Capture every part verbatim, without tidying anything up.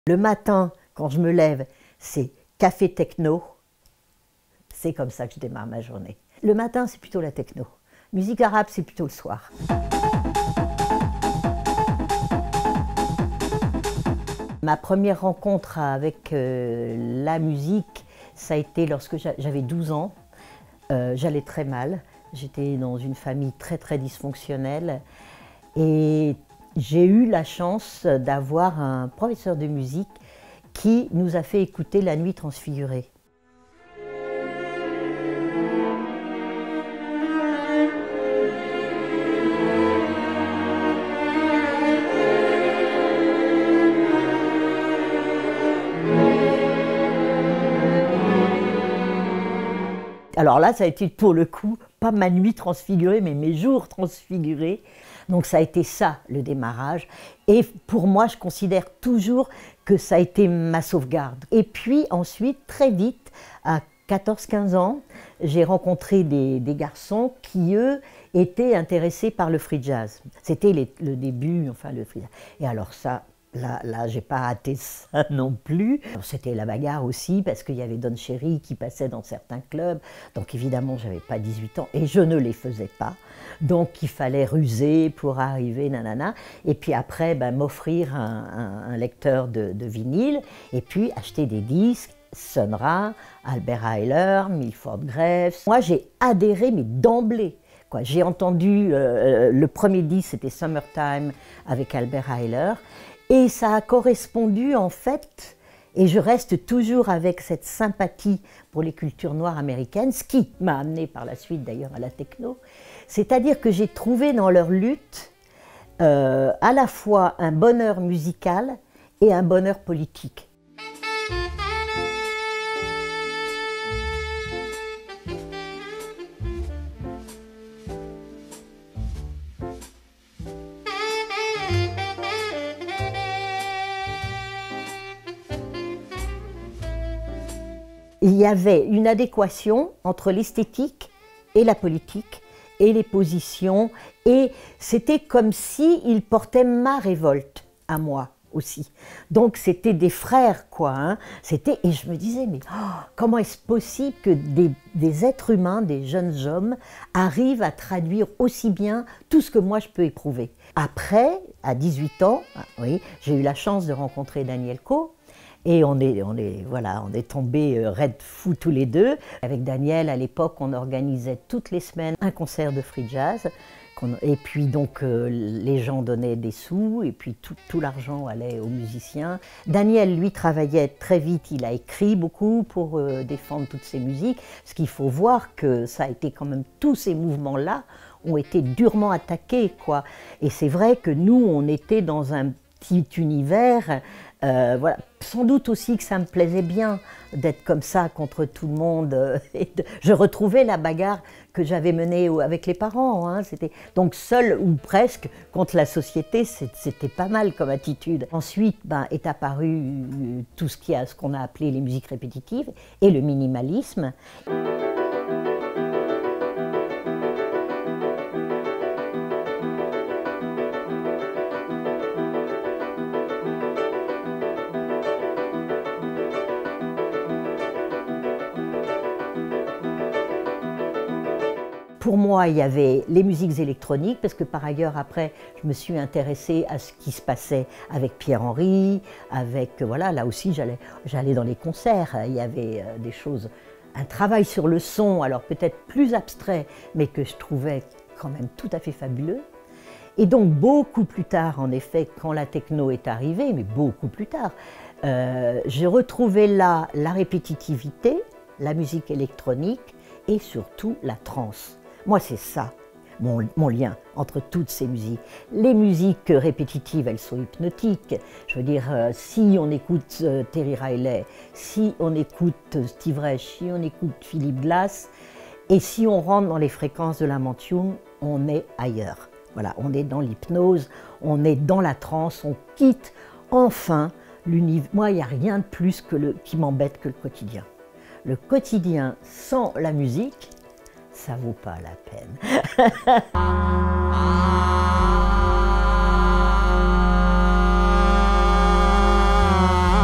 Le matin, quand je me lève, c'est café techno. C'est comme ça que je démarre ma journée. Le matin, c'est plutôt la techno. Musique arabe, c'est plutôt le soir. Ma première rencontre avec euh, la musique, ça a été lorsque j'avais douze ans. Euh, J'allais très mal. J'étais dans une famille très très dysfonctionnelle. Et j'ai eu la chance d'avoir un professeur de musique qui nous a fait écouter La Nuit Transfigurée. Alors là, ça a été pour le coup, pas ma nuit transfigurée, mais mes jours transfigurés. Donc ça a été ça, le démarrage. Et pour moi, je considère toujours que ça a été ma sauvegarde. Et puis ensuite, très vite, à quatorze quinze ans, j'ai rencontré des, des garçons qui, eux, étaient intéressés par le free jazz. C'était le début, enfin, le free jazz. Et alors ça, Là, là j'ai pas raté ça non plus. C'était la bagarre aussi parce qu'il y avait Don Cherry qui passait dans certains clubs. Donc évidemment, j'avais pas dix-huit ans et je ne les faisais pas. Donc il fallait ruser pour arriver, nanana. Et puis après, ben, m'offrir un, un, un lecteur de, de vinyle et puis acheter des disques. Sun Ra, Albert Ayler, Milford Graves. Moi, j'ai adhéré, mais d'emblée. J'ai entendu, euh, le premier disque, c'était Summertime avec Albert Ayler. Et ça a correspondu en fait, et je reste toujours avec cette sympathie pour les cultures noires américaines, ce qui m'a amené par la suite d'ailleurs à la techno, c'est-à-dire que j'ai trouvé dans leur lutte euh, à la fois un bonheur musical et un bonheur politique. Il y avait une adéquation entre l'esthétique et la politique et les positions, et c'était comme s'ils portaient ma révolte à moi aussi. Donc c'était des frères quoi, hein. C'était, et je me disais mais oh, comment est-ce possible que des, des êtres humains, des jeunes hommes arrivent à traduire aussi bien tout ce que moi je peux éprouver. Après, à dix-huit ans, oui, j'ai eu la chance de rencontrer Daniel Coe. Et on est, on est, voilà, on est tombés raides fous tous les deux. Avec Daniel, à l'époque, on organisait toutes les semaines un concert de free jazz. Et puis donc, euh, les gens donnaient des sous, et puis tout, tout l'argent allait aux musiciens. Daniel, lui, travaillait très vite, il a écrit beaucoup pour euh, défendre toutes ces musiques. Parce qu'il faut voir que ça a été quand même, tous ces mouvements-là ont été durement attaqués, quoi. Et c'est vrai que nous, on était dans un petit univers. Euh, voilà. Sans doute aussi que ça me plaisait bien d'être comme ça contre tout le monde. Et de, je retrouvais la bagarre que j'avais menée avec les parents. Hein. Donc seul ou presque contre la société, c'était pas mal comme attitude. Ensuite ben, est apparu tout ce qui a, ce qu'on a appelé les musiques répétitives et le minimalisme. Pour moi, il y avait les musiques électroniques, parce que par ailleurs, après, je me suis intéressée à ce qui se passait avec Pierre Henry, avec, voilà, là aussi, j'allais j'allais dans les concerts, il y avait euh, des choses, un travail sur le son, alors peut-être plus abstrait, mais que je trouvais quand même tout à fait fabuleux. Et donc, beaucoup plus tard, en effet, quand la techno est arrivée, mais beaucoup plus tard, euh, j'ai retrouvé là la répétitivité, la musique électronique et surtout la trance. Moi, c'est ça, mon, mon lien entre toutes ces musiques. Les musiques répétitives, elles sont hypnotiques. Je veux dire, euh, si on écoute euh, Terry Riley, si on écoute euh, Steve Reich, si on écoute Philip Glass, et si on rentre dans les fréquences de la Mantune, on est ailleurs. Voilà, on est dans l'hypnose, on est dans la transe, on quitte enfin l'univers. Moi, il n'y a rien de plus que le, qui m'embête que le quotidien. Le quotidien sans la musique, ça vaut pas la peine.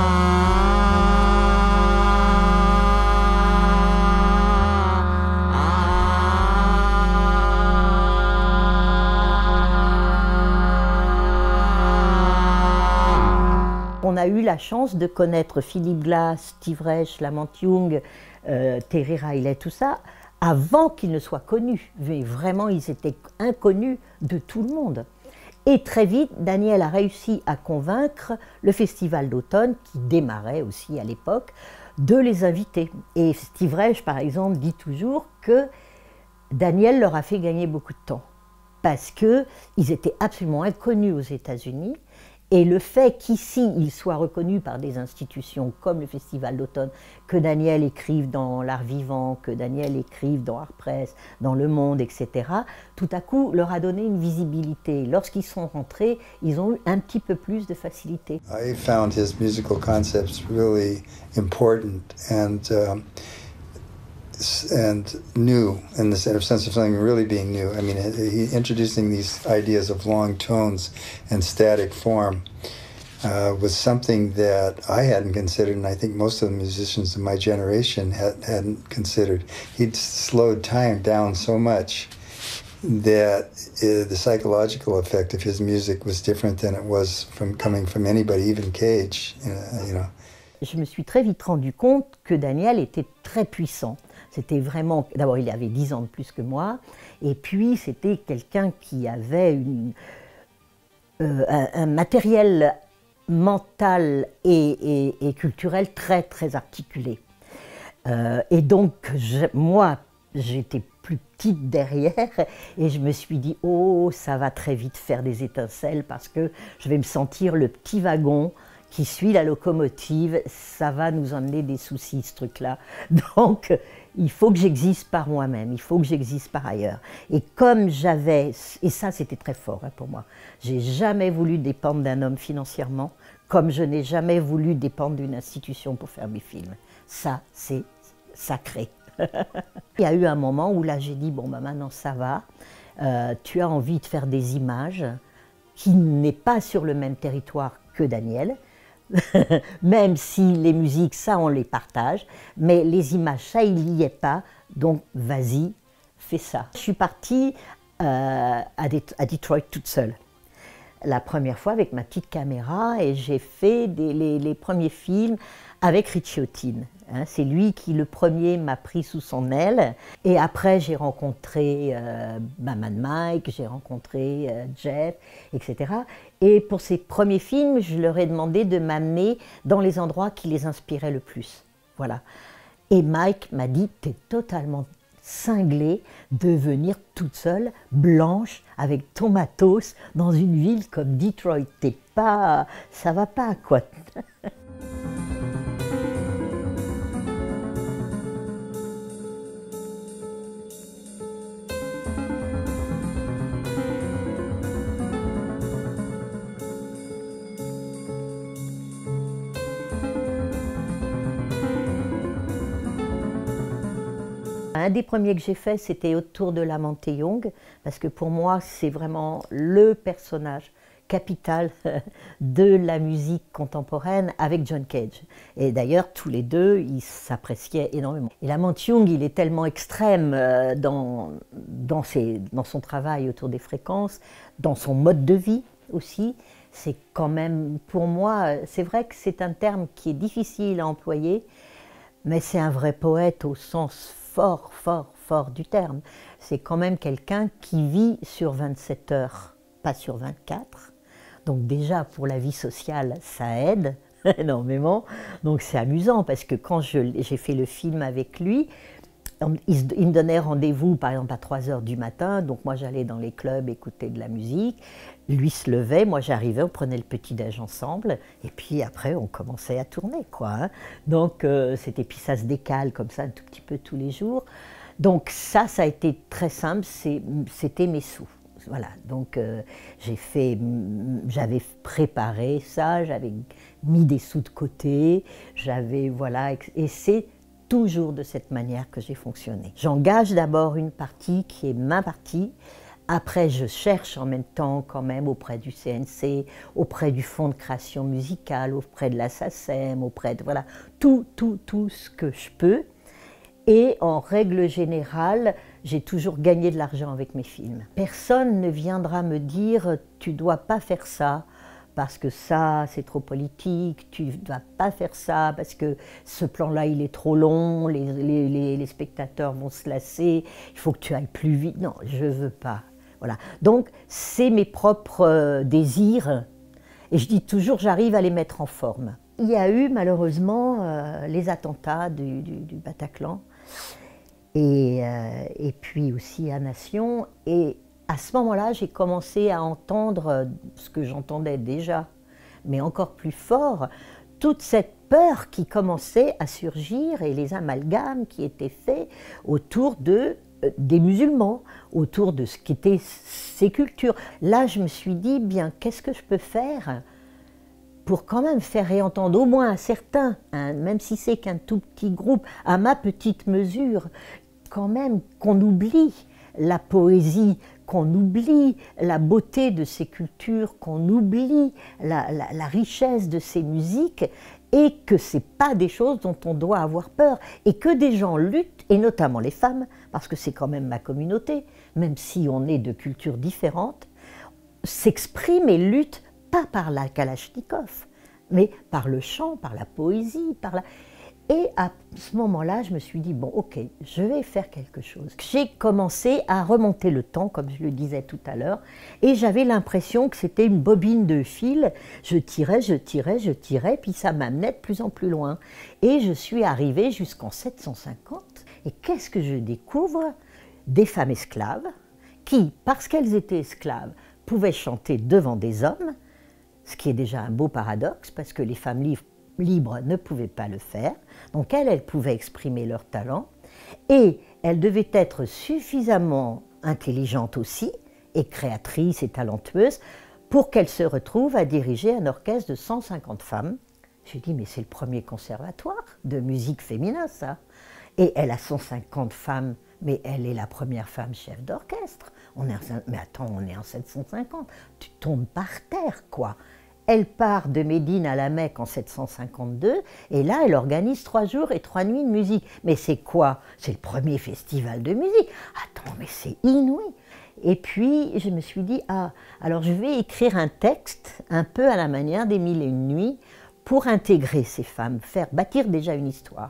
on a eu la chance de connaître Philip Glass, Steve Reich, Lamont Young, euh, Terry Riley, tout ça, avant qu'ils ne soient connus. Mais vraiment, ils étaient inconnus de tout le monde. Et très vite, Daniel a réussi à convaincre le Festival d'automne, qui démarrait aussi à l'époque, de les inviter. Et Steve Reich, par exemple, dit toujours que Daniel leur a fait gagner beaucoup de temps, parce qu'ils étaient absolument inconnus aux États-Unis. Et le fait qu'ici, il soit reconnu par des institutions comme le Festival d'automne, que Daniel écrive dans L'Art vivant, que Daniel écrive dans Art Press, dans Le Monde, et cetera, tout à coup leur a donné une visibilité. Lorsqu'ils sont rentrés, ils ont eu un petit peu plus de facilité. I found his musical concepts really important and um, and new in the sense of something really being new. I mean, he introducing these ideas of long tones and static form uh, was something that I hadn't considered, and I think most of the musicians of my generation had, hadn't considered. He'd slowed time down so much that uh, the psychological effect of his music was different than it was from coming from anybody, even Cage, you know. Je me suis très vite rendu compte que Daniel était très puissant. C'était vraiment, d'abord il avait dix ans de plus que moi, et puis c'était quelqu'un qui avait une, euh, un, un matériel mental et, et, et culturel très très articulé. Euh, et donc je, moi j'étais plus petite derrière et je me suis dit oh ça va très vite faire des étincelles parce que je vais me sentir le petit wagon qui suit la locomotive, ça va nous emmener des soucis ce truc-là. Donc il faut que j'existe par moi-même, il faut que j'existe par ailleurs. Et comme j'avais, et ça c'était très fort hein, pour moi, j'ai jamais voulu dépendre d'un homme financièrement, comme je n'ai jamais voulu dépendre d'une institution pour faire mes films. Ça c'est sacré. Il y a eu un moment où là j'ai dit bon bah maintenant ça va, euh, tu as envie de faire des images qui n'est pas sur le même territoire que Daniel, même si les musiques, ça on les partage, mais les images, ça il n'y est pas, donc vas-y, fais ça. Je suis partie euh, à, Dé à Detroit toute seule, la première fois avec ma petite caméra, et j'ai fait des, les, les premiers films avec Richie Hawtin. Hein, c'est lui qui, le premier, m'a pris sous son aile. Et après, j'ai rencontré euh, Mad Mike, j'ai rencontré euh, Jeff, et cetera. Et pour ces premiers films, je leur ai demandé de m'amener dans les endroits qui les inspiraient le plus. Voilà. Et Mike m'a dit, t'es totalement cinglée de venir toute seule, blanche, avec ton matos, dans une ville comme Detroit. T'es pas... ça va pas, quoi. Un des premiers que j'ai fait, c'était autour de Lamont Young, parce que pour moi, c'est vraiment le personnage capital de la musique contemporaine avec John Cage. Et d'ailleurs, tous les deux, ils s'appréciaient énormément. Et Lamont Young, il est tellement extrême dans, dans, ses, dans son travail autour des fréquences, dans son mode de vie aussi. C'est quand même, pour moi, c'est vrai que c'est un terme qui est difficile à employer, mais c'est un vrai poète au sens fort, fort, fort du terme. C'est quand même quelqu'un qui vit sur vingt-sept heures, pas sur vingt-quatre. Donc déjà, pour la vie sociale, ça aide énormément. Donc c'est amusant, parce que quand j'ai fait le film avec lui, il, il me donnait rendez-vous, par exemple, à trois heures du matin. Donc moi, j'allais dans les clubs écouter de la musique. Lui se levait, moi j'arrivais, on prenait le petit-déj ensemble, et puis après on commençait à tourner, quoi. Hein. Donc euh, c'était, puis ça se décale comme ça un tout petit peu tous les jours. Donc ça, ça a été très simple, c'était mes sous. Voilà, donc euh, j'ai fait, j'avais préparé ça, j'avais mis des sous de côté, j'avais, voilà, et c'est toujours de cette manière que j'ai fonctionné. J'engage d'abord une partie qui est ma partie. Après, je cherche en même temps quand même auprès du C N C, auprès du Fonds de création musicale, auprès de la SACEM, auprès de, voilà, tout, tout, tout ce que je peux. Et en règle générale, j'ai toujours gagné de l'argent avec mes films. Personne ne viendra me dire « tu dois pas faire ça parce que ça, c'est trop politique, tu ne vas pas faire ça, parce que ce plan-là, il est trop long, les, les, les, les spectateurs vont se lasser, il faut que tu ailles plus vite. Non, je ne veux pas. Voilà. Donc, c'est mes propres euh, désirs, et je dis toujours, j'arrive à les mettre en forme. Il y a eu, malheureusement, euh, les attentats du, du, du Bataclan, et, euh, et puis aussi à Nation, et à ce moment-là, j'ai commencé à entendre ce que j'entendais déjà, mais encore plus fort, toute cette peur qui commençait à surgir et les amalgames qui étaient faits autour de, euh, des musulmans, autour de ce qu'étaient ces cultures. Là, je me suis dit, bien, qu'est-ce que je peux faire pour quand même faire réentendre au moins à certains, hein, même si c'est qu'un tout petit groupe, à ma petite mesure, quand même qu'on oublie la poésie, qu'on oublie la beauté de ces cultures, qu'on oublie la, la, la richesse de ces musiques, et que ce n'est pas des choses dont on doit avoir peur, et que des gens luttent, et notamment les femmes, parce que c'est quand même ma communauté, même si on est de cultures différentes, s'expriment et luttent pas par la Kalachnikov, mais par le chant, par la poésie, par la... Et à ce moment-là, je me suis dit, bon, ok, je vais faire quelque chose. J'ai commencé à remonter le temps, comme je le disais tout à l'heure, et j'avais l'impression que c'était une bobine de fil. Je tirais, je tirais, je tirais, puis ça m'amenait de plus en plus loin. Et je suis arrivée jusqu'en sept cent cinquante. Et qu'est-ce que je découvre? Des femmes esclaves qui, parce qu'elles étaient esclaves, pouvaient chanter devant des hommes, ce qui est déjà un beau paradoxe, parce que les femmes libres libres ne pouvaient pas le faire, donc elles, elles pouvaient exprimer leur talent, et elles devaient être suffisamment intelligentes aussi, et créatrices et talentueuses, pour qu'elles se retrouvent à diriger un orchestre de cent cinquante femmes. J'ai dit, mais c'est le premier conservatoire de musique féminin, ça. Et elle a cent cinquante femmes, mais elle est la première femme chef d'orchestre. On est en, mais attends, on est en sept cent cinquante, tu tombes par terre, quoi. Elle part de Médine à la Mecque en sept cent cinquante-deux, et là, elle organise trois jours et trois nuits de musique. Mais c'est quoi? C'est le premier festival de musique. Attends, mais c'est inouï. Et puis, je me suis dit, ah, alors je vais écrire un texte, un peu à la manière des Mille et une nuits, pour intégrer ces femmes, faire bâtir déjà une histoire.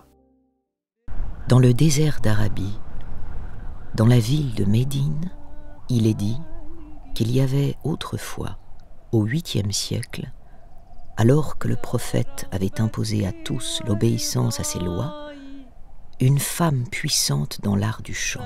Dans le désert d'Arabie, dans la ville de Médine, il est dit qu'il y avait autrefois, au huitième siècle, alors que le prophète avait imposé à tous l'obéissance à ses lois, une femme puissante dans l'art du chant.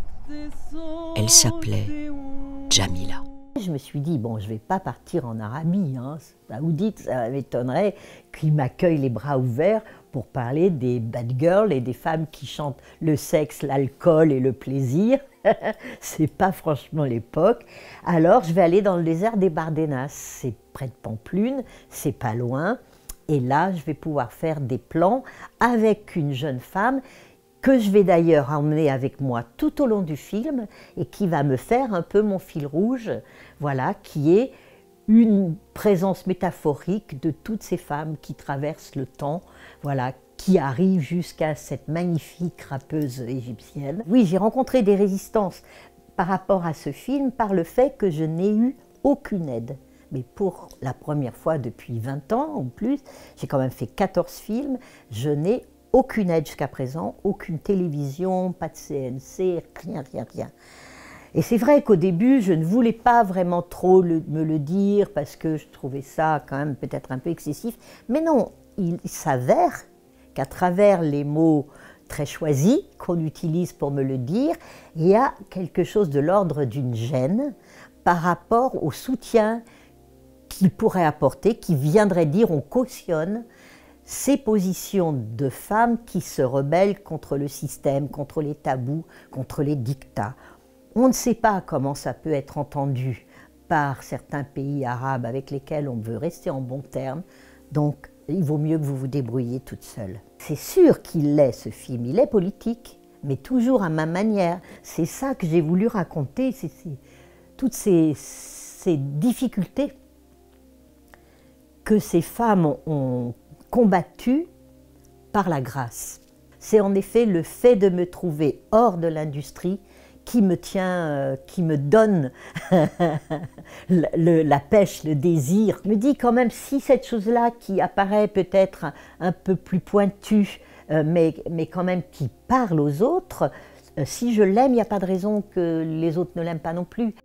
Elle s'appelait Jamila. Je me suis dit, bon, je ne vais pas partir en Arabie, hein. Saoudite, ça m'étonnerait qu'ils m'accueillent les bras ouverts pour parler des bad girls et des femmes qui chantent le sexe, l'alcool et le plaisir. C'est pas franchement l'époque. Alors je vais aller dans le désert des Bardenas, c'est près de Pampelune, c'est pas loin. Et là, je vais pouvoir faire des plans avec une jeune femme que je vais d'ailleurs emmener avec moi tout au long du film et qui va me faire un peu mon fil rouge, voilà, qui est une présence métaphorique de toutes ces femmes qui traversent le temps, voilà, qui arrivent jusqu'à cette magnifique rappeuse égyptienne. Oui, j'ai rencontré des résistances par rapport à ce film par le fait que je n'ai eu aucune aide. Mais pour la première fois depuis vingt ans ou plus, j'ai quand même fait quatorze films, je n'ai aucune aide jusqu'à présent, aucune télévision, pas de C N C, rien, rien, rien. Et c'est vrai qu'au début, je ne voulais pas vraiment trop le, me le dire parce que je trouvais ça quand même peut-être un peu excessif. Mais non, il s'avère qu'à travers les mots très choisis qu'on utilise pour me le dire, il y a quelque chose de l'ordre d'une gêne par rapport au soutien qu'il pourrait apporter, qui viendrait dire on cautionne ces positions de femmes qui se rebellent contre le système, contre les tabous, contre les dictats. On ne sait pas comment ça peut être entendu par certains pays arabes avec lesquels on veut rester en bons termes, donc il vaut mieux que vous vous débrouilliez toute seule. C'est sûr qu'il est, ce film, il est politique, mais toujours à ma manière. C'est ça que j'ai voulu raconter, c'est toutes ces, ces difficultés que ces femmes ont combattues par la grâce. C'est en effet le fait de me trouver hors de l'industrie qui me tient, euh, qui me donne le, le, la pêche, le désir. Je me dis quand même, si cette chose-là qui apparaît peut-être un, un peu plus pointue, euh, mais, mais quand même qui parle aux autres, euh, si je l'aime, il n'y a pas de raison que les autres ne l'aiment pas non plus.